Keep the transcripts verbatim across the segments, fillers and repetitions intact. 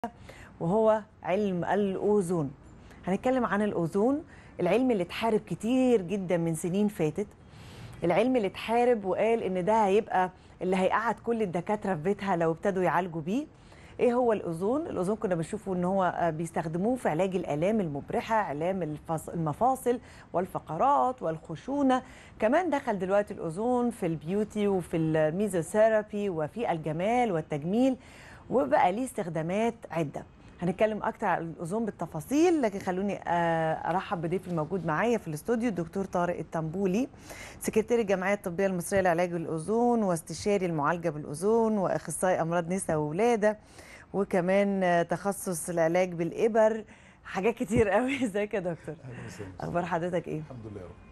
وهو علم الأوزون. هنتكلم عن الأوزون، العلم اللي اتحارب كتير جدا من سنين فاتت، العلم اللي اتحارب وقال ان ده هيبقى اللي هيقعد كل الدكاترة في بيتها لو ابتدوا يعالجوا بيه. ايه هو الأوزون؟ الأوزون كنا بنشوفه ان هو بيستخدموه في علاج الآلام المبرحة، علام المفاصل والفقرات والخشونة. كمان دخل دلوقتي الأوزون في البيوتي وفي الميزوثيرابي وفي الجمال والتجميل، وبقى ليه استخدامات عدة. هنتكلم اكتر عن الاوزون بالتفاصيل، لكن خلوني ارحب بضيف الموجود معايا في الاستوديو الدكتور طارق الطنبولي، سكرتير الجمعيه الطبيه المصريه لعلاج الاوزون واستشاري المعالجه بالاوزون واخصائي امراض نساء وولاده، وكمان تخصص العلاج بالابر، حاجات كتير قوي. ازيك يا دكتور؟ اهلا وسهلا. اخبار حضرتك ايه؟ الحمد لله يا رب.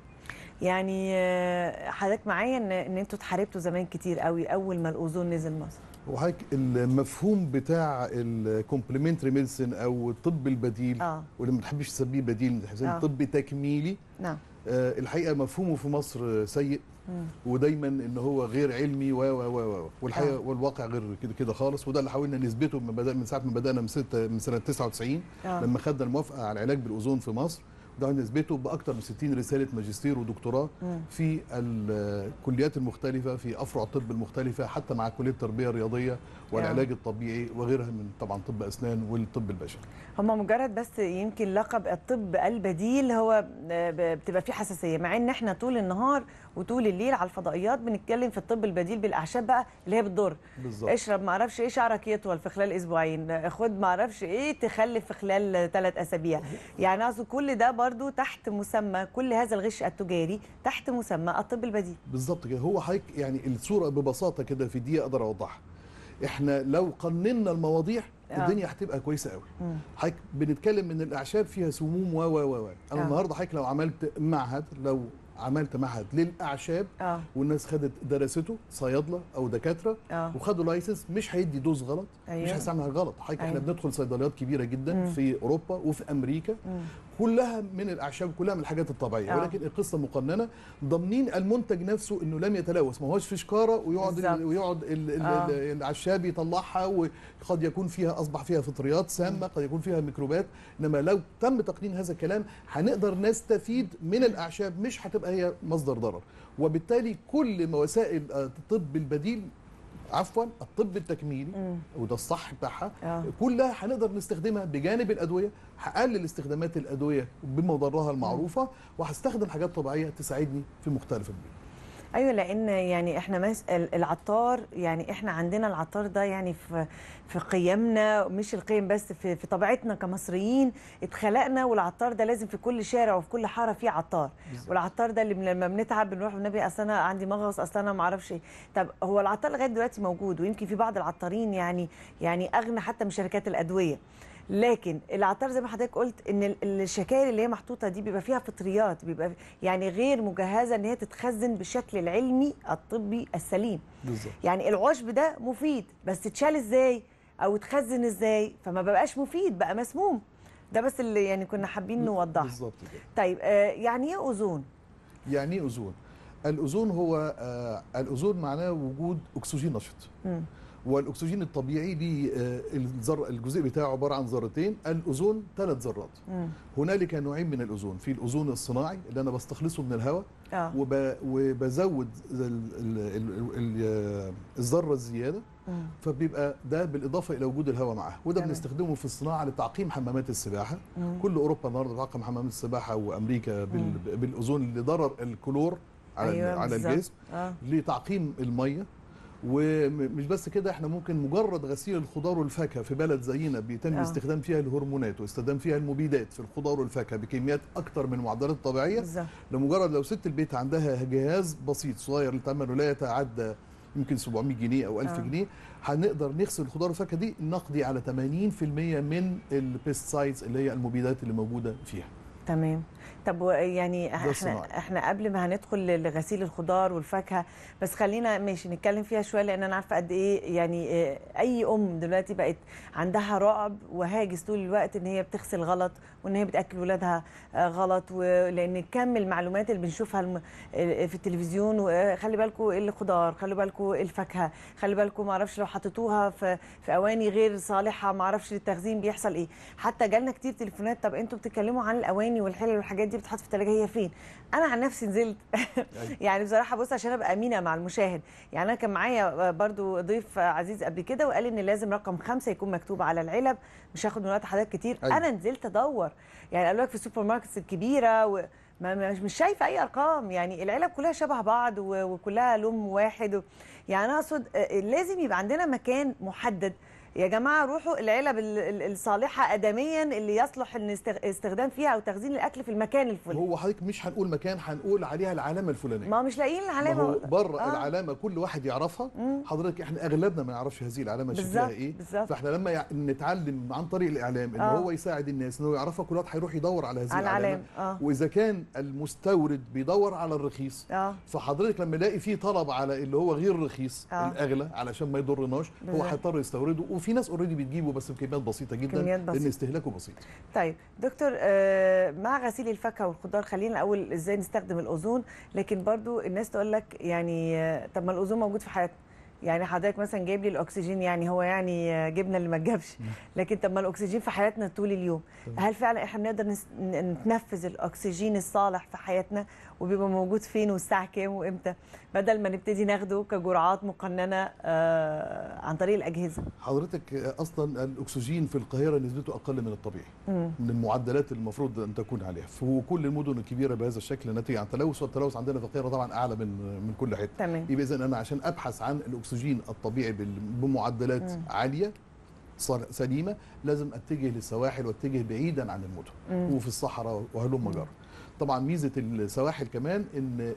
يعني حضرتك معايا ان ان انتوا اتحاربتوا زمان كتير قوي اول ما الاوزون نزل مصر. وحضرتك المفهوم بتاع الكومبلمنتري ميديسن او الطب البديل، اه واللي ما بتحبش تسميه بديل، بتسميه آه. طب تكميلي. نعم. آه الحقيقه مفهومه في مصر سيء، ودايما ان هو غير علمي و و و والحقيقه آه. والواقع غير كده كده خالص، وده اللي حاولنا نثبته من بدأ من ساعه ما بدانا من ستة من سنه تسعة وتسعين آه. لما خدنا الموافقه على العلاج بالاوزون في مصر. ده نثبته باكثر من ستين رساله ماجستير ودكتوراه مم. في الكليات المختلفه، في افرع الطب المختلفه، حتى مع كليه التربيه الرياضيه والعلاج الطبيعي وغيرها من طبعا طب اسنان والطب البشري. هم مجرد بس يمكن لقب الطب البديل هو بتبقى فيه حساسيه، مع ان احنا طول النهار وطول الليل على الفضائيات بنتكلم في الطب البديل بالاعشاب بقى اللي هي بتضر. بالظبط. اشرب ما اعرفش ايه شعرك يطول في خلال اسبوعين، خد ما اعرفش ايه تخلف في خلال ثلاث اسابيع. يعني اقصد كل ده برضو تحت مسمى، كل هذا الغش التجاري تحت مسمى الطب البديل. بالظبط كده. هو حضرتك يعني الصوره ببساطه كده في دقيقه اقدر اوضحها. احنا لو قننا المواضيع آه. الدنيا هتبقى كويسه قوي. حضرتك بنتكلم ان الاعشاب فيها سموم و و و انا آه. النهارده حضرتك لو عملت معهد، لو عملت معهد للاعشاب آه. والناس خدت درسته، صيادله او دكاتره، آه. وخدوا لايسنس، مش هيدي دوز غلط. أيوة. مش هيستعمل حاجه غلط. حضرتك أيوة. احنا بندخل صيدليات كبيره جدا مم. في اوروبا وفي امريكا، مم. كلها من الاعشاب، كلها من الحاجات الطبيعيه. آه. ولكن القصه مقننه، ضامنين المنتج نفسه انه لم يتلوث، ما هوش في شكاره ويقعد بالزبط. ويقعد ال ال آه. العشاب يطلعها، وقد يكون فيها اصبح فيها فطريات سامه، قد يكون فيها ميكروبات. انما لو تم تقنين هذا الكلام هنقدر نستفيد من الاعشاب، مش هتبقى هي مصدر ضرر. وبالتالي كل وسائل الطب البديل، عفوا الطب التكميلي، مم. وده الصح بتاعها، آه. كلها هنقدر نستخدمها بجانب الادويه. هقلل استخدامات الادويه بمضرها المعروفه، وهستخدم حاجات طبيعيه تساعدني في مختلف البيئات. ايوه، لان يعني احنا مس... العطار، يعني احنا عندنا العطار ده يعني في في قيمنا، مش القيم بس، في في طبيعتنا كمصريين اتخلقنا، والعطار ده لازم في كل شارع وفي كل حاره فيه عطار. بالزبط. والعطار ده اللي لما بنتعب بنروح النبي اصل انا عندي مغص، اصل انا ما اعرفش ايه. طب هو العطار لغايه دلوقتي موجود، ويمكن في بعض العطارين يعني يعني اغنى حتى من شركات الادويه. لكن العطار زي ما حضرتك قلت ان الشكاير اللي هي محطوطه دي بيبقى فيها فطريات، بيبقى يعني غير مجهزه ان هي تتخزن بالشكل العلمي الطبي السليم. بالظبط. يعني العشب ده مفيد، بس اتشال ازاي او اتخزن ازاي فما بقاش مفيد، بقى مسموم. ده بس اللي يعني كنا حابين نوضحه. بالظبط كده. طيب آه يعني ايه اوزون؟ يعني ايه اوزون؟ الاوزون هو آه الاوزون معناه وجود اكسجين نشط. م. والاكسجين الطبيعي ليه الذر الجزيء بتاعه عباره عن ذرتين، الاوزون ثلاث ذرات. هنالك نوعين من الاوزون، في الاوزون الصناعي اللي انا بستخلصه من الهواء، آه. وب... وبزود الذره الزياده، مم. فبيبقى ده بالاضافه الى وجود الهواء معاه، وده بنستخدمه في الصناعه لتعقيم حمامات السباحه. مم. كل اوروبا النهارده بتعقم حمامات السباحه، وامريكا بال... بالاوزون لضرر الكلور على أيوة على الجسم، آه. لتعقيم الميه. ومش بس كده، احنا ممكن مجرد غسيل الخضار والفاكهه في بلد زينا بيتم أوه. استخدام فيها الهرمونات واستخدام فيها المبيدات في الخضار والفاكهه بكميات اكتر من المعدلات الطبيعيه، بالزبط. لمجرد لو ست البيت عندها جهاز بسيط صغير للتعمل لا يتعدى يمكن سبعمية جنيه او ألف جنيه، هنقدر نغسل الخضار والفاكهه دي، نقضي على ثمانين بالمئة من البيستسايدز اللي هي المبيدات اللي موجوده فيها. تمام. طب يعني احنا احنا قبل ما هندخل لغسيل الخضار والفاكهه، بس خلينا ماشي نتكلم فيها شويه، لان انا عارفه قد ايه يعني اي ام دلوقتي بقت عندها رعب وهاجس طول الوقت ان هي بتغسل غلط وان هي بتاكل ولادها غلط، ولان كم المعلومات اللي بنشوفها في التلفزيون، وخلي بالكم الخضار، خلي بالكم الفاكهه، خلي بالكم ما اعرفش لو حطيتوها في في اواني غير صالحه ما اعرفش للتخزين بيحصل ايه. حتى جالنا كتير تليفونات، طب انتوا بتتكلموا عن الاواني والحلل والحاجات دي بتتحط في الثلاجه، هي فين؟ انا عن نفسي نزلت يعني بصراحه بص عشان ابقى امينه مع المشاهد، يعني انا كان معايا برضو ضيف عزيز قبل كده وقال ان لازم رقم خمسة يكون مكتوب على العلب، مش هاخد من وقت حضرتك كتير. أيوة. انا نزلت ادور، يعني قالوا لك في السوبر ماركتس الكبيره و ما مش شايفه اي ارقام، يعني العلب كلها شبه بعض وكلها لون واحد، يعني انا اقصد لازم يبقى عندنا مكان محدد. يا جماعه روحوا العلب الصالحه ادميا اللي يصلح ان استخدام فيها او تخزين الاكل في المكان الفلاني. هو حضرتك مش هنقول مكان، هنقول عليها العلامه الفلانيه. ما مش لاقيين العلامه، ما هو بره آه. العلامه كل واحد يعرفها. مم. حضرتك احنا اغلبنا ما يعرفش هذه العلامه شكلها ايه. بالزبط. فاحنا لما نتعلم عن طريق الاعلام ان آه. هو يساعد الناس انه يعرفها، كل واحد هيروح يدور على هذه على العلامه. آه. واذا كان المستورد بيدور على الرخيص، آه. فحضرتك لما يلاقي فيه طلب على اللي هو غير رخيص آه. الاغلى علشان ما يضرناش، هو هيضطر يستورده، وفي ناس اوريدي بتجيب بس بكميات بسيطه جدا لان استهلاكه بسيط. طيب دكتور، مع غسيل الفاكهه والخضار خلينا الاول ازاي نستخدم الاوزون، لكن برضو الناس تقول لك يعني طب ما الاوزون موجود في حياتنا، يعني حضرتك مثلا جايب لي الاكسجين، يعني هو يعني جبنا اللي ما تجابش، لكن طب ما الاكسجين في حياتنا طول اليوم، هل فعلا احنا بنقدر نتنفذ الاكسجين الصالح في حياتنا، وبيبقى موجود فين والساعه كام وامتى، بدل ما نبتدي ناخده كجرعات مقننه آه عن طريق الاجهزه؟ حضرتك اصلا الاكسجين في القاهره نسبته اقل من الطبيعي، مم. من المعدلات المفروض ان تكون عليها، وكل المدن الكبيره بهذا الشكل نتيجه عن تلوث، والتلوث عندنا في القاهره طبعا اعلى من من كل حته. تمام. يبقى اذا انا عشان ابحث عن الاكسجين الطبيعي بمعدلات مم. عاليه سليمه لازم اتجه للسواحل واتجه بعيدا عن المدن مم. وفي الصحراء وهلم جرى. طبعا ميزه السواحل كمان ان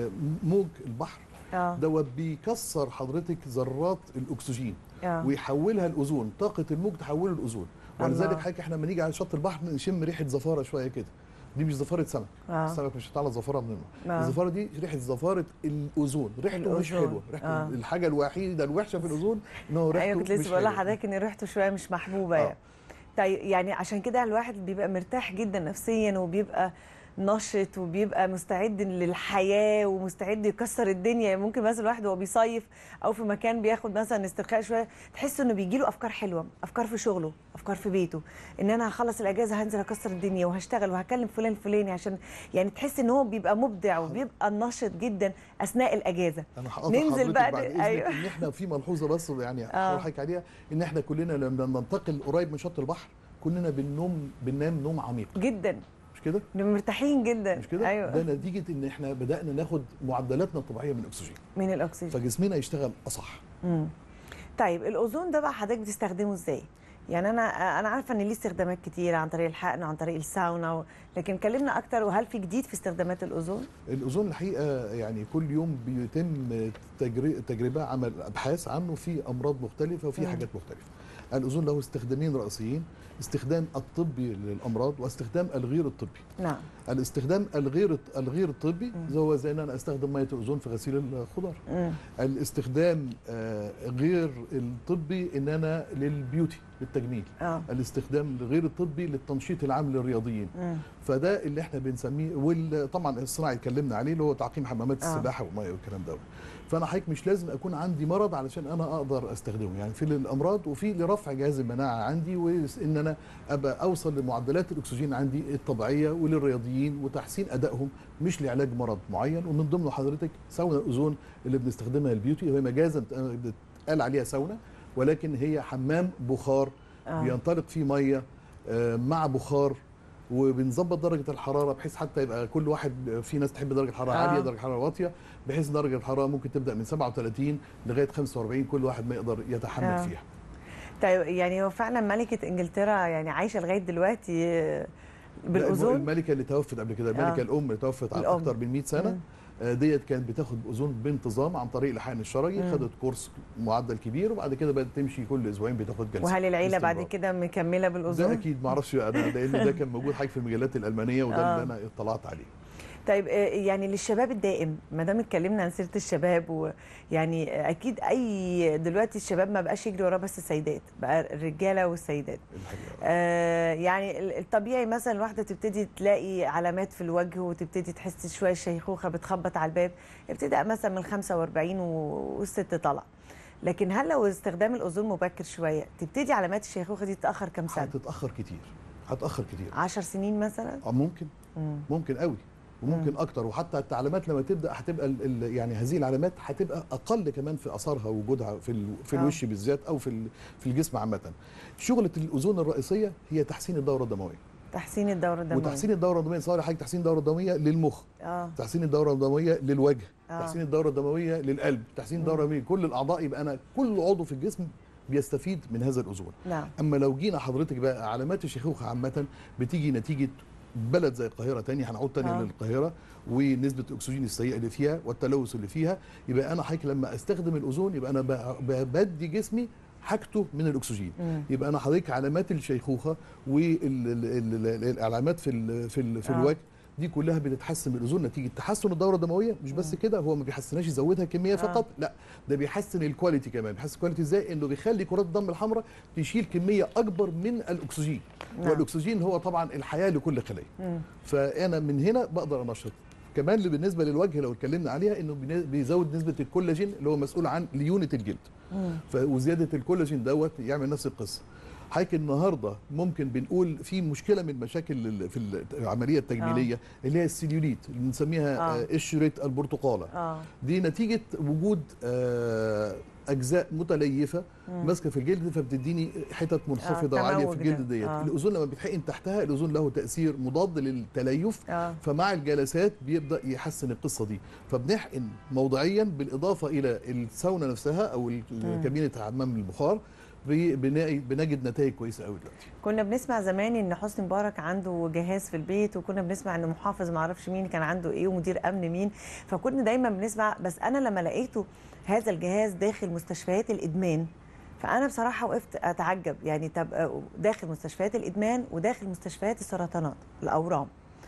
موج البحر آه. دوت بيكسر حضرتك ذرات الاكسجين آه. ويحولها الاوزون، طاقه الموج تحوله الاوزون، ولذلك حضرتك احنا لما نيجي على شط البحر نشم ريحه زفاره شويه كده، دي مش زفاره سمك. آه. السمك مش هيطلع زفاره من الماء. آه. الزفاره دي ريحه زفاره الاوزون، ريحته مش حلوه، ريحته آه. الحاجه الوحيده الوحشه في الاوزون ان هو ريحته أيوة كنت لسه بقول لحضرتك ان ريحته شويه مش محبوبه. آه. يعني طيب يعني عشان كده الواحد بيبقى مرتاح جدا نفسيا وبيبقى نشط وبيبقى مستعد للحياه ومستعد يكسر الدنيا. ممكن مثلا الواحد وهو بيصيف او في مكان بياخد مثلا استرخاء شويه تحس انه بيجي له افكار حلوه، افكار في شغله، افكار في بيته، ان انا هخلص الاجازه هنزل اكسر الدنيا وهشتغل وهكلم فلان الفلاني، عشان يعني تحس ان هو بيبقى مبدع وبيبقى نشط جدا اثناء الاجازه. انا ننزل بقى بعد اذنك أيوة. ان احنا في ملحوظه بس يعني هحكي عليها، ان احنا كلنا لما ننتقل قريب من شط البحر كلنا بننوم بننام نوم عميق جدا، مش كده؟ مرتاحين جدا، مش كده؟ أيوة. ده نتيجه ان احنا بدانا ناخد معدلاتنا الطبيعيه من الاكسجين من الاكسجين فجسمنا يشتغل اصح. امم طيب الاوزون ده بقى حضرتك بتستخدمه ازاي؟ يعني انا انا عارفه ان ليه استخدامات كتيره عن طريق الحقن وعن طريق الساونا و... لكن كلمنا اكتر، وهل في جديد في استخدامات الاوزون؟ الاوزون الحقيقه يعني كل يوم بيتم تجربه عمل ابحاث عنه في امراض مختلفه وفي حاجات مختلفه. الاوزون له استخدامين رئيسيين، استخدام الطبي للامراض واستخدام الغير الطبي. نعم. الاستخدام الغير الغير الطبي هو زي ان انا استخدم ميه الاوزون في غسيل الخضار. مم. الاستخدام آه غير الطبي ان انا للبيوتي للتجميل. آه. الاستخدام الغير الطبي للتنشيط العام للرياضيين. مم. فده اللي احنا بنسميه، وطبعا الصناعي اتكلمنا عليه اللي هو تعقيم حمامات آه. السباحه والميه والكلام ده. فانا حضرتك مش لازم اكون عندي مرض علشان انا اقدر استخدمه، يعني في للامراض وفي لرفع جهاز المناعه عندي، وان انا ابقى اوصل لمعدلات الاكسجين عندي الطبيعيه، وللرياضيين وتحسين ادائهم مش لعلاج مرض معين. ومن ضمنه حضرتك ساونا الاوزون اللي بنستخدمها البيوتي، وهي مجازا قال عليها ساونا ولكن هي حمام بخار آه. بينطلق فيه ميه مع بخار، وبنظبط درجه الحراره بحيث حتى يبقى كل واحد، في ناس تحب درجه حراره آه. عاليه درجه حراره واطيه، بحيث درجه الحراره ممكن تبدا من سبعة وثلاثين لغايه خمسة وأربعين كل واحد ما يقدر يتحمل آه. فيها. طيب يعني هو فعلا ملكه انجلترا يعني عايشه لغايه دلوقتي بالاوزون؟ الملكه اللي توفت قبل كده، الملكه آه. الام اللي توفت على اكثر من مئة سنه ديت كانت بتاخد اذون بانتظام عن طريق الحقن الشرجي، مم. خدت كورس معدل كبير وبعد كده بدات تمشي كل اسبوعين بتاخد جلسه. وهل العيله بعد باستمرار. كده مكمله بالاذون؟ ده اكيد ما اعرفش انا، لان ده كان موجود حاجه في المجلات الالمانيه وده آه. اللي انا اطلعت عليه. طيب آه، يعني للشباب الدائم، ما دام اتكلمنا عن سيره الشباب، ويعني اكيد اي دلوقتي الشباب ما بقاش يجري وراه بس السيدات، بقى الرجاله والسيدات. الحقيقة. آه يعني الطبيعي مثلا الواحده تبتدي تلاقي علامات في الوجه وتبتدي تحس شويه الشيخوخه بتخبط على الباب، ابتداء مثلا من خمسة وأربعين والست طلع. لكن هل لو استخدام الاذون مبكر شويه تبتدي علامات الشيخوخه دي تتاخر كام سنه؟ هتتاخر كتير، هتاخر كتير. عشر سنين مثلا؟ اه ممكن. مم. ممكن قوي وممكن اكتر، وحتى العلامات لما تبدا هتبقى ال- ال- يعني هذه العلامات هتبقى اقل كمان في اثارها ووجودها في ال- في آه. الوش بالذات او في ال- في الجسم عامه. شغله الاذون الرئيسيه هي تحسين الدوره الدمويه. تحسين الدوره الدمويه. وتحسين الدوره الدمويه صار حاجه تحسين الدوره الدمويه للمخ، اه تحسين الدوره الدمويه للوجه، آه. تحسين الدوره الدمويه للقلب، تحسين الدوره الدمويه كل الاعضاء، يبقى انا كل عضو في الجسم بيستفيد من هذا الاذون. نعم. اما لو جينا حضرتك بقى علامات الشيخوخه عامه بتيجي نتيجه بلد زي القاهره تاني، هنعود تاني آه. للقاهره ونسبه الاكسجين السيئه اللي فيها والتلوث اللي فيها، يبقى انا حضرتك لما استخدم الاذون يبقى انا ب- ب- بدي جسمي حاجته من الاكسجين. مم. يبقى انا حضرتك علامات الشيخوخه والعلامات في ال في ال في آه. الوجه دي كلها بتتحسن بالاذون نتيجه تحسن الدوره الدمويه. مش بس كده، هو ما بيحسنهاش يزودها كميه آه. فقط، لا ده بيحسن الكواليتي كمان. بيحسن الكواليتي ازاي؟ انه بيخلي كرات الدم الحمراء تشيل كميه اكبر من الاكسجين. نعم. والاكسجين هو طبعا الحياه لكل خليه. مم. فانا من هنا بقدر انشط. كمان اللي بالنسبه للوجه لو اتكلمنا عليها انه بين- بيزود نسبه الكولاجين اللي هو مسؤول عن ليونه الجلد. مم. ف- وزياده الكولاجين دوت يعمل نفس القصه. حضرتك النهارده ممكن بنقول في مشكله من مشاكل ال- في العمليه التجميليه آه. اللي هي السيليوليت اللي بنسميها آه. آه. قشره البرتقاله. اه دي نتيجه وجود آه اجزاء متليفه مم. ماسكه في الجلد فبتديني حتت منخفضه آه، وعاليه في تموج الجلد ده. ديت. آه. الاذون لما بيتحقن تحتها الاذون له تاثير مضاد للتليف. اه فمع الجلسات بيبدا يحسن القصه دي. فبنحقن موضعيا بالاضافه الى الساونا نفسها او ال- كابينه حمام البخار، بي- بنلاقي بنجد نتائج كويسه قوي دلوقتي. كنا بنسمع زمان ان حسني مبارك عنده جهاز في البيت، وكنا بنسمع ان محافظ ما اعرفش مين كان عنده ايه، ومدير امن مين، فكنا دايما بنسمع. بس انا لما لقيته هذا الجهاز داخل مستشفيات الادمان، فانا بصراحه وقفت اتعجب. يعني طب داخل مستشفيات الادمان وداخل مستشفيات السرطانات الاورام،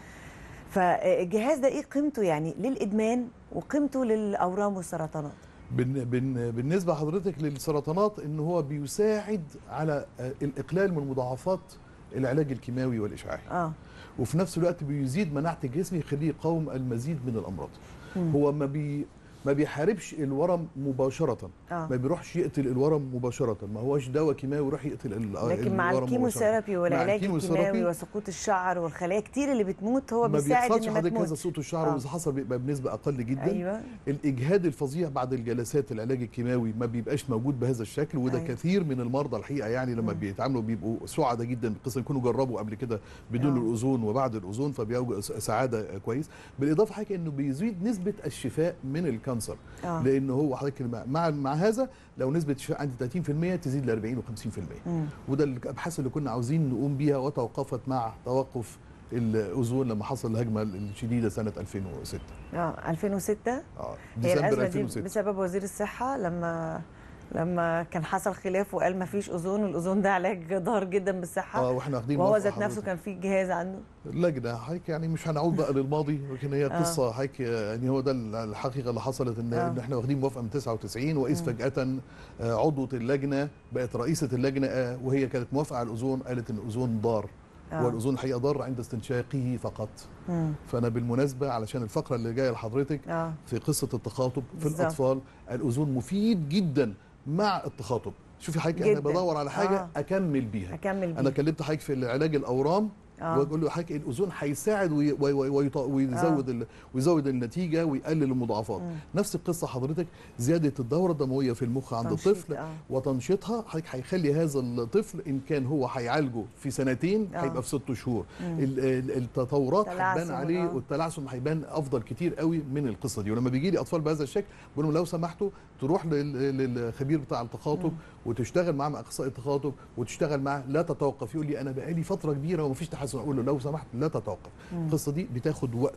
فالجهاز ده ايه قيمته يعني للادمان وقيمته للاورام والسرطانات؟ بن بن بالنسبه لحضرتك للسرطانات ان هو بيساعد على آه، الاقلال من مضاعفات العلاج الكيماوي والاشعاعي. اه وفي نفس الوقت بيزيد مناعه الجسم يخليه يقاوم المزيد من الامراض. مم. هو ما بي ما بيحاربش الورم مباشره. اه ما بيروحش يقتل الورم مباشره، ما هوش دواء كيماوي يروح يقتل ال- لكن مع الورم الكيموثيرابي مع والعلاج الكيموثيرابي الكيماوي وسقوط الشعر والخلايا كتير اللي بتموت هو ما بيساعد بيحصلش ان ما حضرتك هذا تموتش. صوت الشعر، آه. واذا حصل بيبقى بنسبه اقل جدا. ايوه الاجهاد الفظيع بعد الجلسات العلاج الكيماوي ما بيبقاش موجود بهذا الشكل، وده أيوة. كثير من المرضى الحقيقه يعني لما مم. بيتعاملوا بيبقوا سعداء جدا بالقصه، يكونوا جربوا قبل كده بدون آه. الاذون وبعد الاذون فبيوجد سعاده كويس. بالاضافه حضرتك انه بيزيد نسبه الشفاء من الكانسر. اه لان هو حضرتك مع مع, مع هذا لو نسبه الشفاء عند ثلاثين بالمئة تزيد ل أربعين و خمسين بالمئة. مم. وده الابحاث اللي كنا عاوزين نقوم بيها وتوقفت مع توقف الاذون لما حصل الهجمه الشديده سنه ألفين وستة. اه ألفين وستة اه هي ديسمبر الازمه دي ألفين وستة. بسبب وزير الصحه لما لما كان حصل خلاف وقال ما فيش اذون، والاذون ده علاج ضار جدا بالصحه. اه واحنا واخدين وهو موافقة ذات نفسه حضرتك. كان في جهاز عنده. لجنه حضرتك يعني مش هنعود بقى للماضي، لكن هي آه. قصه حضرتك يعني هو ده الحقيقه اللي حصلت ان, آه. إن احنا واخدين موافقه من تسعة وتسعين واذ مم. فجاه آه، عضوه اللجنه بقت رئيسه اللجنه آه، وهي كانت موافقه على الاذون، قالت ان الاذون ضار. آه. والاذون الحقيقه ضار عند استنشاقه فقط. مم. فانا بالمناسبه علشان الفقره اللي جايه لحضرتك اه في قصه التخاطب في بالظبط. الاطفال، الاذون مفيد جدا مع التخاطب. شوفي حضرتك انا جداً. بدور على حاجه آه. اكمل بيها. اكمل انا بيه. كلمت حضرتك في علاج الاورام آه. واقول له حضرتك الاذون هيساعد وي- وي- وي- ويط- ويزود آه. ال- ويزود النتيجه ويقلل المضاعفات. مم. نفس القصه حضرتك زياده الدوره الدمويه في المخ عند تنشيط، الطفل آه. وتنشيطها حضرتك هيخلي هذا الطفل ان كان هو هيعالجه في سنتين آه. هيبقى في ست شهور. مم. ال- ال- التطورات تلعثم، هتبان عليه آه. والتلعثم هيبان افضل كتير قوي من القصه دي. ولما بيجي لي اطفال بهذا الشكل بقول لهم لو سمحتوا تروح لل- للخبير بتاع التخاطب مم. وتشتغل معاه مع اخصائي التخاطب وتشتغل معاه لا تتوقف. يقول لي انا بقالي فتره كبيره ومفيش تحسن، اقول له لو سمحت لا تتوقف. مم. القصه دي بتاخد وقت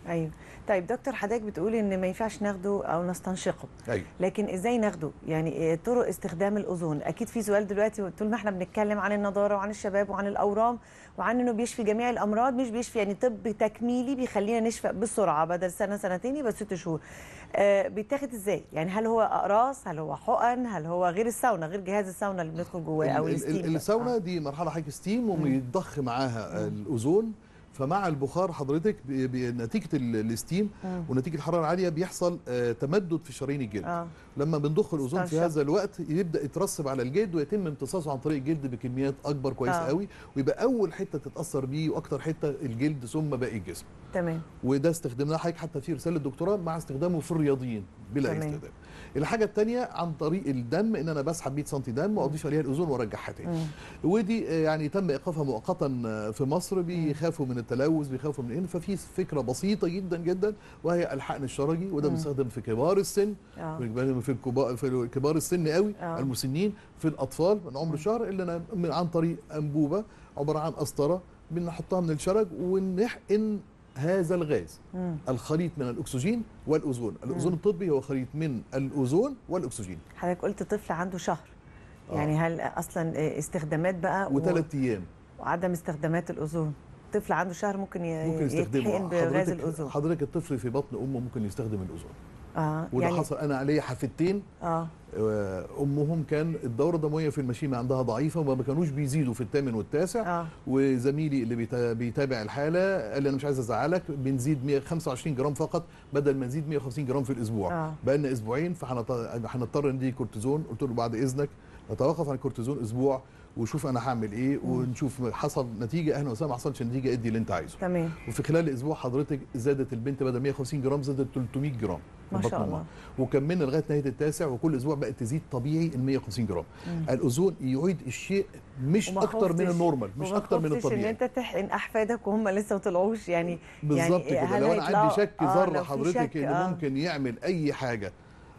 ايوه. طيب دكتور، حضرتك بتقول ان ما ينفعش ناخده او نستنشقه. ايوه. لكن ازاي ناخده؟ يعني طرق استخدام الاوزون. اكيد في سؤال دلوقتي، طول ما احنا بنتكلم عن النضاره وعن الشباب وعن الاورام وعن انه بيشفي جميع الامراض، مش بيشفي يعني طب تكميلي بيخلينا نشفى بسرعه، بدل سنه سنتين يبقى ست شهور. آه بيتاخد ازاي؟ يعني هل هو اقراص، هل هو حقن، هل هو غير الساونا، غير جهاز الساونا اللي بندخل جواه او الستيم؟ الساونا آه. دي مرحله حضرتك ستيم وبيتضخ معاها الاوزون، فمع البخار حضرتك بنتيجه الستيم ونتيجه الحراره العاليه بيحصل تمدد في شرايين الجلد. آه. لما بنضخ الاوزون في هذا الوقت يبدا يترسب على الجلد ويتم امتصاصه عن طريق الجلد بكميات اكبر كويس آه. قوي، ويبقى اول حته تتاثر بيه واكتر حته الجلد ثم باقي الجسم. تمام. وده استخدمناه حضرتك حتى في رساله الدكتوراه مع استخدامه في الرياضيين بلا تمام. استخدام. الحاجه الثانيه عن طريق الدم، ان انا بسحب مية سم دم واضيف عليها الاوزون وارجعها تاني. ودي يعني تم ايقافها مؤقتا في مصر، بيخافوا من التلوث، بيخافوا من ان ففي فكره بسيطه جدا جدا وهي الحقن الشرجي، وده بنستخدم في كبار السن آه. في الكبار في كبار السن قوي آه. المسنين، في الاطفال من عمر شهر، اللي انا عن طريق انبوبه عباره عن قسطره بنحطها من الشرج ونحقن هذا الغاز مم. الخليط من الاكسجين والاوزون. الاوزون الطبي هو خليط من الاوزون والاكسجين. حضرتك قلت طفل عنده شهر، يعني آه. هل اصلا استخدامات بقى وثلاث و... ايام وعدم استخدامات الاوزون؟ طفل عنده شهر ممكن, ي... ممكن يتحقن بغاز الاوزون. حضرتك الطفل في بطن امه ممكن يستخدم الاوزون. اه وده يعني حصل. انا عليا حفيدتين اه امهم كان الدوره الدمويه في المشيمه عندها ضعيفه وما كانوش بيزيدوا في الثامن والتاسع آه. وزميلي اللي بيتابع الحاله قال لي انا مش عايز ازعلك، بنزيد مية وخمسة وعشرين جرام فقط بدل ما نزيد مية وخمسين جرام في الاسبوع. آه. بقى لنا اسبوعين فهنضطر ندي كورتيزون. قلت له بعد اذنك نتوقف عن الكورتيزون اسبوع وشوف انا هعمل ايه مم. ونشوف حصل نتيجه. اهلا وسهلا، ما حصلش نتيجه ادي اللي انت عايزه. تمام. وفي خلال اسبوع حضرتك زادت البنت بدل مية وخمسين جرام زادت ثلاثمية جرام ما شاء الله، وكملنا لغايه نهايه التاسع، وكل اسبوع بقت تزيد طبيعي ال مية وخمسين جرام. مم. الاوزون يعيد الشيء مش اكتر من النورمال، مش اكتر من الطبيعي. ان انت تحقن احفادك وهم لسه ما طلعوش يعني بالظبط يعني كده. لو انا عندي شك آه ذره حضرتك ان آه. ممكن يعمل اي حاجه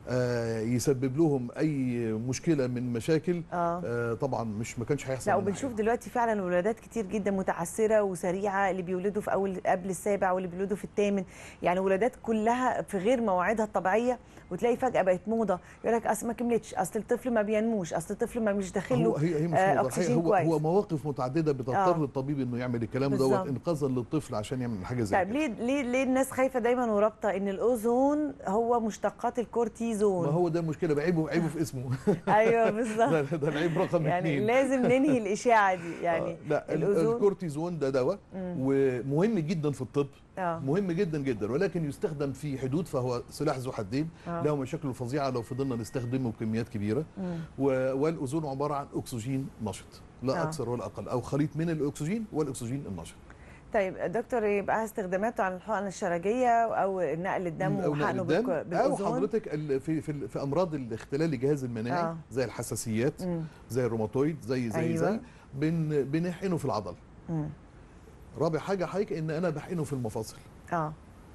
آه يسبب لهم اي مشكله من مشاكل آه. آه طبعا مش ما كانش هيحصل. لا، وبنشوف دلوقتي فعلا ولادات كتير جدا متعسره وسريعه، اللي بيولدوا في اول قبل السابع واللي بيولدوا في الثامن، يعني ولادات كلها في غير مواعيدها الطبيعيه، وتلاقي فجاه بقت موضه يقول لك اصل ما كملتش، اصل الطفل ما بينموش، اصل الطفل ما مش داخل له هي هي مش آه اكسجين هو كويس. هو مواقف متعدده بتضطر آه. الطبيب انه يعمل الكلام دوت انقاذا للطفل عشان يعمل حاجه زي كده. طيب ليه ليه ليه الناس خايفه دايما ورابطه ان الاوزون هو مشتقات الكورتيزون؟ ما هو ده المشكله، بعيبه عيبه في اسمه. ايوه بالظبط، ده, ده العيب رقم يعني اثنين. لازم ننهي الاشاعه دي يعني. آه لا، الكورتيزون ده دواء ومهم جدا في الطب. آه. مهم جدا جدا، ولكن يستخدم في حدود، فهو سلاح ذو حدين. آه. له مشاكل فظيعه لو فضلنا نستخدمه بكميات كبيره. والاوزون عباره عن اكسجين نشط لا آه. اكثر ولا اقل، او خليط من الاكسجين والاكسجين النشط. طيب دكتور، يبقى استخداماته على الحقن الشرجيه او نقل الدم وحقنه بالاوزون، او حضرتك في في في امراض الاختلال الجهاز المناعي آه. زي الحساسيات مم. زي الروماتويد زي زي أيوة. زي بن بنحقنه في العضل. مم. رابع حاجه حضرتك ان انا بحقنه في المفاصل. اه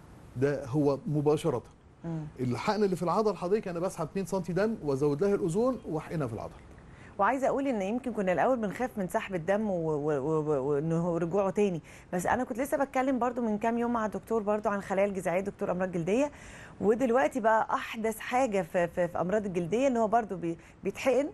ده هو مباشره. مم. الحقن اللي في العضل حضرتك انا بسحب اتنين سم دم وازود لها الاوزون واحقنها في العضل. وعايزه اقول ان يمكن كنا الاول بنخاف من سحب الدم وانه رجوعه تاني، بس انا كنت لسه بتكلم برضو من كام يوم مع دكتور برضو عن الخلايا الجذعيه، دكتور امراض جلديه، ودلوقتي بقى احدث حاجه في في, في امراض الجلديه ان هو برضو بيتحقن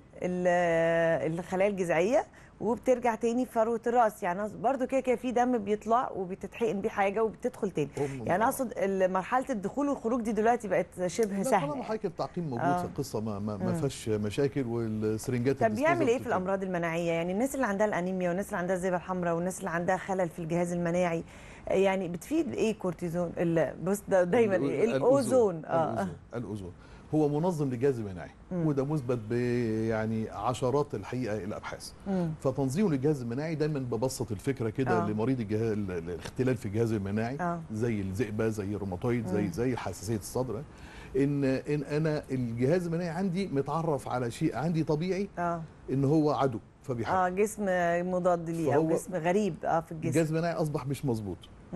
الخلايا الجذعيه وبترجع تاني في فروه الراس، يعني برضو كده كده في دم بيطلع وبتتحقن بيه حاجه وبتدخل تاني، يعني اقصد مرحله الدخول والخروج دي دلوقتي بقت شبه سهله. طالما حضرتك التعقيم موجود آه. في القصه ما ما, ما فيهاش مشاكل، والسرنجات طب بيعمل ايه في الامراض المناعيه؟ يعني الناس اللي عندها الانيميا والناس اللي عندها الذئبه الحمراء والناس اللي عندها خلل في الجهاز المناعي، يعني بتفيد ايه كورتيزون؟ بص ده دايما ايه الاوزون. اه الاوزون هو منظم للجهاز المناعي، وده مثبت ب يعني عشرات الحقيقه الابحاث. مم. فتنظيمه للجهاز المناعي دايما ببسط الفكره كده آه. لمريض الجهاز الاختلال في الجهاز المناعي آه. زي الذئبه زي الروماتويد زي مم. زي حساسيه الصدر، ان ان انا الجهاز المناعي عندي متعرف على شيء عندي طبيعي آه. ان هو عدو فبيحارب. اه جسم مضاد ليه او جسم غريب اه في الجسم. الجهاز المناعي اصبح مش مظبوط،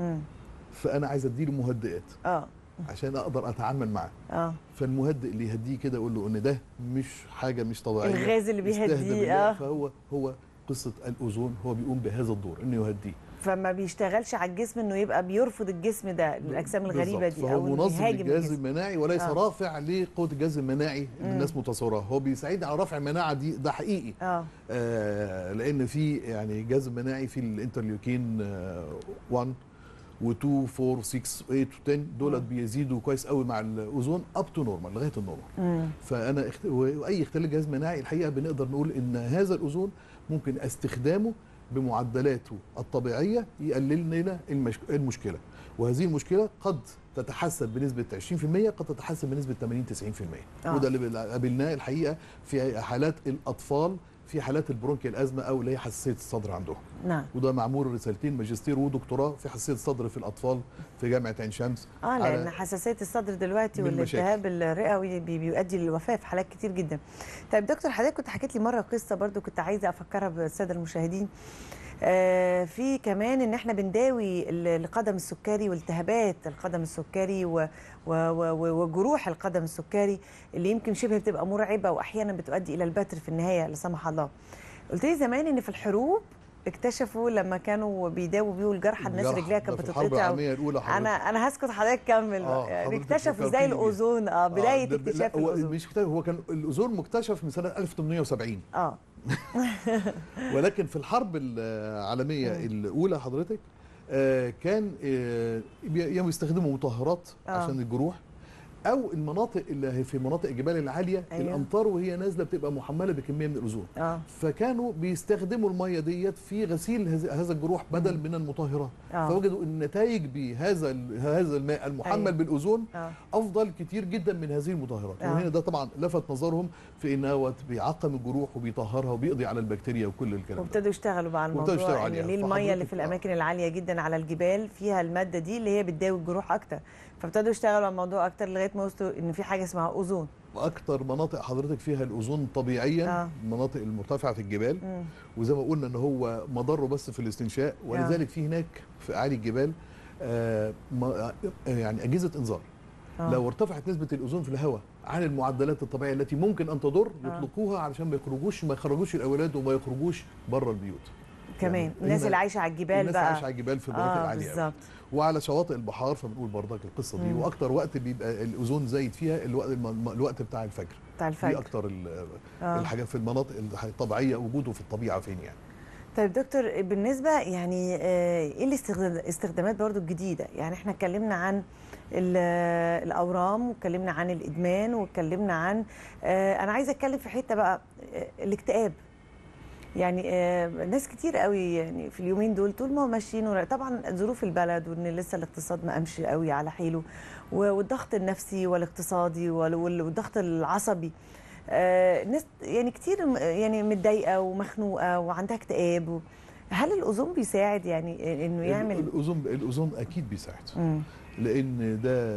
فانا عايز اديله مهدئات اه عشان اقدر اتعامل معاه. اه فالمهدئ اللي يهديه كده اقول له ان ده مش حاجه مش طبيعيه، الغاز اللي بيهديه اه فهو هو قصه الاوزون هو بيقوم بهذا الدور انه يهديه. فما بيشتغلش على الجسم انه يبقى بيرفض الجسم ده الاجسام الغريبه دي، فهو او منظم يهاجم للجهاز الجسم. المناعي وليس آه. رافع لقوه الجهاز المناعي اللي الناس متصوراه. هو بيساعدنا على رفع المناعه دي، ده حقيقي. اه, آه لان في يعني الجهاز المناعي في الانترليوكين آه واحد و2 أربعة ستة ثمانية و10 دولت بيزيدوا كويس قوي مع الاوزون اب تو نورمال لغايه النورمال. فانا اخت... واي اختلال جهاز مناعي الحقيقه بنقدر نقول ان هذا الاوزون ممكن استخدامه بمعدلاته الطبيعيه يقلل لنا المش... المشكله، وهذه المشكله قد تتحسن بنسبه عشرين في المية، قد تتحسن بنسبه ثمانين تسعين في المية. آه. وده اللي قابلناه الحقيقه في حالات الاطفال في حالات البرونكيال ازمه او اللي هي حساسيه الصدر عندهم. نعم. وده معمول رسالتين ماجستير ودكتوراه في حساسيه الصدر في الاطفال في جامعه عين شمس. اه لان حساسيه الصدر دلوقتي والالتهاب الرئوي بيؤدي للوفاه في حالات كتير جدا. طيب دكتور، حضرتك كنت حكيت لي مره قصه برضو كنت عايزه افكرها بالساده المشاهدين. آه في كمان ان احنا بنداوي القدم السكري والتهابات القدم السكري و و و وجروح القدم السكري اللي يمكن شبه بتبقى مرعبه واحيانا بتؤدي الى البتر في النهايه لا سمح الله. قلت لي زمان ان في الحروب اكتشفوا لما كانوا بيداووا بيهم الجرحى الناس رجليها كانت بتتقطع. انا انا هسكت حضرتك كمل. آه يعني اكتشفوا ازاي الاوزون؟ اه بدايه آه اكتشاف هو الاوزون. مش اكتشاف، هو كان الاوزون مكتشف من سنه ألف وثمانمائة وسبعين. اه ولكن في الحرب العالميه الاولى حضرتك آه كان آه بيستخدموا مطهرات آه. عشان الجروح، او المناطق اللي هي في مناطق الجبال العاليه. أيوة. الامطار وهي نازله بتبقى محمله بكميه من الاوزون. آه. فكانوا بيستخدموا الميه ديت في غسيل هذا الجروح بدل مم. من المطهرات. آه. فوجدوا النتائج بهذا هذا الماء المحمل أيوة. بالاوزون آه. افضل كتير جدا من هذه المطهرات. آه. وهنا ده طبعا لفت نظرهم في انه بيعقم الجروح وبيطهرها وبيقضي على البكتيريا وكل الكلام ده. وابتدوا يشتغلوا بقى على الموضوع يعني ليه الميه اللي في الاماكن آه. العاليه جدا على الجبال فيها الماده دي اللي هي بتداوي الجروح اكتر، فابتدوا يشتغلوا على الموضوع اكتر لغايه ما وصلوا ان في حاجه اسمها اوزون. واكتر مناطق حضرتك فيها الاوزون طبيعيا آه. المناطق المرتفعه في الجبال. مم. وزي ما قلنا ان هو مضره بس في الاستنشاق، ولذلك آه. في هناك في اعالي الجبال آه يعني اجهزه انذار. آه. لو ارتفعت نسبه الاوزون في الهواء عن المعدلات الطبيعيه التي ممكن ان تضر آه. يطلقوها علشان ما يخرجوش ما يخرجوش الاولاد وما يخرجوش بره البيوت. كمان يعني الناس اللي عايشه على الجبال الناس بقى الناس عايشه على الجبال في المناطق آه العاليه بالظبط، وعلى شواطئ البحار فبنقول برضك القصه دي. مم. واكتر وقت بيبقى الاوزون زايد فيها الوقت الوقت بتاع الفجر. بتاع الفجر دي اكتر آه. الحاجات في المناطق الطبيعيه وجوده في الطبيعه فين يعني. طيب دكتور، بالنسبه يعني ايه الاستخدامات برضو الجديده؟ يعني احنا اتكلمنا عن الاورام واتكلمنا عن الادمان واتكلمنا عن انا عايزه اتكلم في حته بقى الاكتئاب. يعني آه ناس كتير قوي يعني في اليومين دول طول ما هم ماشيين، طبعا ظروف البلد وان لسه الاقتصاد ما قامش قوي على حيله، والضغط النفسي والاقتصادي والضغط العصبي. آه ناس يعني كتير يعني متضايقه ومخنوقه وعندها اكتئاب. هل الاوزون بيساعد يعني انه يعمل؟ الاوزون الاوزون اكيد بيساعد. مم. لان ده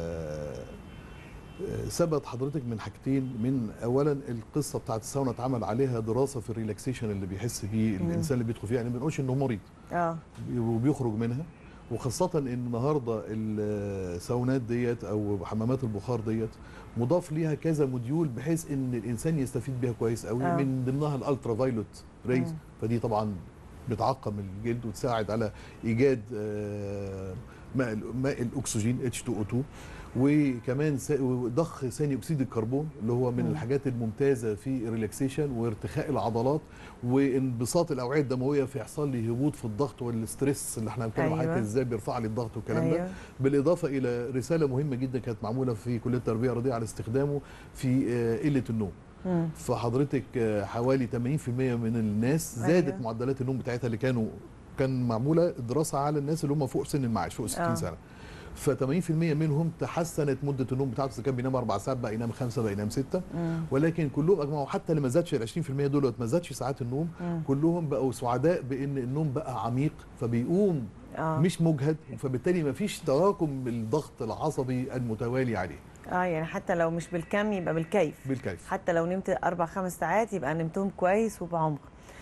ثبت حضرتك من حاجتين. من اولا القصه بتاعت الساونا اتعمل عليها دراسه في الريلاكسيشن اللي بيحس بيه الانسان اللي بيدخل فيها، يعني ما بنقولش انه مريض اه وبيخرج منها. وخاصه ان النهارده الساونات ديت او حمامات البخار ديت مضاف ليها كذا موديول بحيث ان الانسان يستفيد بيها كويس قوي. آه. من ضمنها الالترا فايلوت ريز، فدي طبعا بتعقم الجلد وتساعد على ايجاد ماء ماء الاكسجين اتش تو او تو، وكمان ضخ ثاني اكسيد الكربون اللي هو من م. الحاجات الممتازه في الريلاكسيشن وارتخاء العضلات وانبساط الاوعيه الدمويه، في يحصل لي هبوط في الضغط والستريس اللي احنا بنتكلم أيوة. عليه ازاي بيرفع لي الضغط والكلام أيوة. ده. بالاضافه الى رساله مهمه جدا كانت معموله في كليه التربيه الرياضيه على استخدامه في قله النوم. م. فحضرتك حوالي ثمانين في المية من الناس زادت أيوة. معدلات النوم بتاعتها اللي كانوا كان معموله دراسه على الناس اللي هم فوق سن المعاش فوق ستين آه. سنه. ف ثمانين في المية منهم تحسنت مده النوم بتاعته، اذا كان بينام اربع ساعات بقى ينام خمسه بقى ينام سته. مم. ولكن كلهم اجمعوا حتى اللي ما زادش ال عشرين في المية دول ما زادش ساعات النوم. مم. كلهم بقوا سعداء بان النوم بقى عميق فبيقوم آه. مش مجهد، فبالتالي ما فيش تراكم الضغط العصبي المتوالي عليه. اه يعني حتى لو مش بالكم يبقى بالكيف. بالكيف. حتى لو نمت اربع خمس ساعات يبقى نمتهم كويس وبعمق.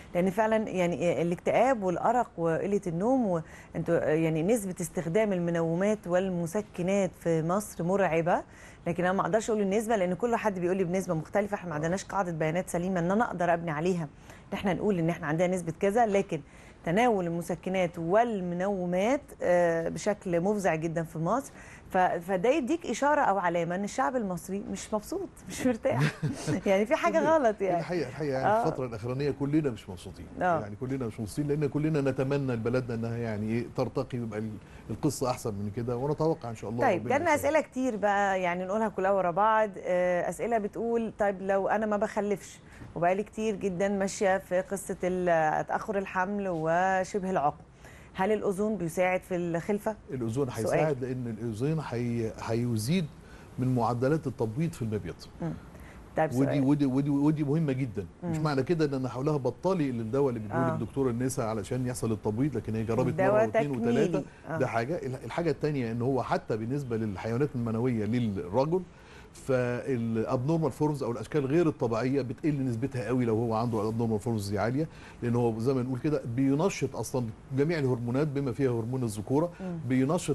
لان فعلا يعني الاكتئاب والارق وقله النوم وانتوا يعني نسبه استخدام المنومات والمسكنات في مصر مرعبه. لكن انا ما اقدرش اقول النسبه لان كل حد بيقول لي بنسبه مختلفه، احنا ما عندناش قاعده بيانات سليمه ان انا اقدر ابني عليها ان احنا نقول ان احنا عندنا نسبه كذا. لكن تناول المسكنات والمنومات بشكل مفزع جدا في مصر، فده يديك اشاره او علامه ان الشعب المصري مش مبسوط مش مرتاح يعني في حاجه غلط يعني. الحقيقه الحقيقه يعني آه. الفتره الاخرانيه كلنا مش مبسوطين آه. يعني كلنا مش مبسوطين لان كلنا نتمنى لبلدنا انها يعني ايه ترتقي ويبقى القصه احسن من كده، ونتوقع ان شاء الله. طيب جالنا اسئله كتير بقى يعني نقولها كلها ورا بعض. اسئله بتقول طيب لو انا ما بخلفش وبقالي كتير جدا ماشيه في قصه تاخر الحمل وشبه العقم، هل الاوزون بيساعد في الخلفه؟ الاوزون هيساعد لان الاوزون هي هيزيد من معدلات التبويض في المبيض. طيب ودي ودي ودي ودي مهمه جدا. مم. مش معنى كده ان انا هقولها بطلي الدواء اللي بيديه لك دكتور النساء علشان يحصل التبويض، لكن هي جربت مره واثنين وثلاثه. آه. ده حاجه. الحاجه الثانيه ان هو حتى بالنسبه للحيوانات المنويه للرجل، فالابنورمال فورمز او الاشكال غير الطبيعيه بتقل نسبتها قوي لو هو عنده الابنورمال فورمز عاليه، لان هو زي ما نقول كده بينشط اصلا جميع الهرمونات بما فيها هرمون الذكوره، بينشط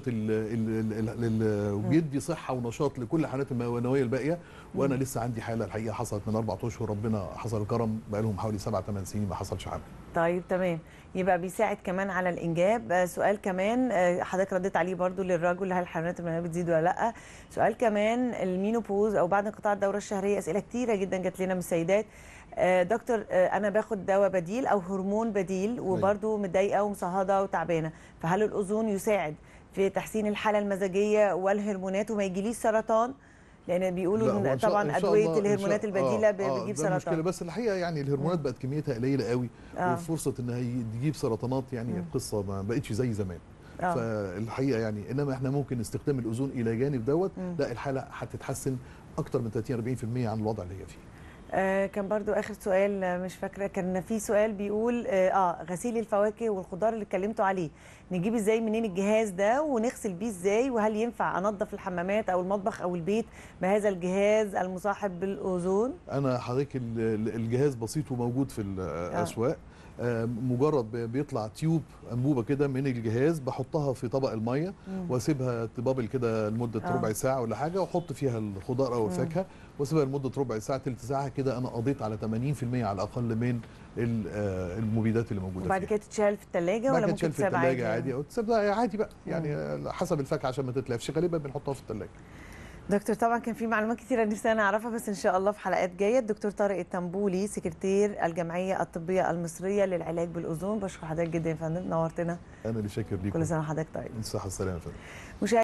وبيدي صحه ونشاط لكل الحالات المنويه الباقيه. وانا لسه عندي حاله الحقيقه حصلت من اربع اشهر، ربنا حصل الكرم بقى لهم حوالي سبع ثمان سنين ما حصلش حمل. طيب تمام، يبقى بيساعد كمان على الانجاب. سؤال كمان حضرتك رديت عليه برضو للرجل، هل الحيوانات المنويه بتزيد ولا لا؟ سؤال كمان المينوبوز او بعد انقطاع الدوره الشهريه، اسئله كتيره جدا جات لنا من السيدات. دكتور انا باخد دواء بديل او هرمون بديل وبرضو متضايقه ومصهده وتعبانه، فهل الاوزون يساعد في تحسين الحاله المزاجيه والهرمونات وما يجيليش سرطان؟ لان بيقولوا طبعا ادويه الهرمونات البديله آه بتجيب سرطان. مشكله، بس الحقيقه يعني الهرمونات بقت كميتها قليله قوي آه. وفرصه انها تجيب سرطانات يعني مم. القصه ما بقتش زي زمان. آه. فالحقيقه يعني انما احنا ممكن استخدام الاوزون الى جانب دوت، لا الحاله هتتحسن اكتر من ثلاثين أربعين بالمئة عن الوضع اللي هي فيه. آه كان برضو اخر سؤال مش فاكره، كان في سؤال بيقول اه, آه غسيل الفواكه والخضار اللي اتكلمتوا عليه نجيب ازاي منين الجهاز ده ونغسل بيه ازاي، وهل ينفع انظف الحمامات او المطبخ او البيت بهذا الجهاز المصاحب بالاوزون؟ انا حضرتك الجهاز بسيط وموجود في الاسواق. آه. مجرد بيطلع تيوب انبوبه كده من الجهاز، بحطها في طبق الميه واسيبها تبابل كده لمده آه. ربع ساعه ولا حاجه، واحط فيها الخضار او الفاكهه واسيبها لمده ربع ساعه ثلث ساعه كده، انا قضيت على ثمانين بالمئة على الاقل من المبيدات اللي موجوده. وبعد كده تتشال في الثلاجه ولا ممكن تتساب عادي؟ عادي او تسيبها عادي بقى يعني مم. حسب الفاكهه عشان ما تتلفش، غالبا بنحطها في الثلاجه. دكتور طبعا كان في معلومات كثيره نفسنا نعرفها بس ان شاء الله في حلقات جايه. الدكتور طارق التنبولي سكرتير الجمعيه الطبيه المصريه للعلاج بالاوزون، بشكر حضرتك جدا يا فندم، نورتنا. انا اللي شاكر ليكم. كل سنه وحضرتك طيب. الصحه والسلامه يا فندم.